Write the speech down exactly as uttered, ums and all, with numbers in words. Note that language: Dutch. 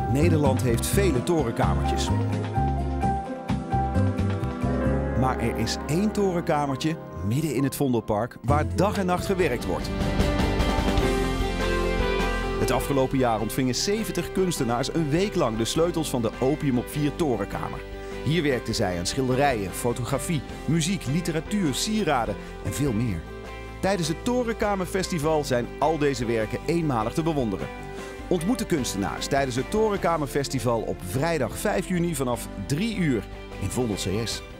Nederland heeft vele torenkamertjes. Maar er is één torenkamertje midden in het Vondelpark waar dag en nacht gewerkt wordt. Het afgelopen jaar ontvingen zeventig kunstenaars een week lang de sleutels van de Opium op vier torenkamer. Hier werkten zij aan schilderijen, fotografie, muziek, literatuur, sieraden en veel meer. Tijdens het Torenkamerfestival zijn al deze werken eenmalig te bewonderen. Ontmoet de kunstenaars tijdens het Torenkamerfestival op vrijdag vijf juni vanaf drie uur in Vondel C S.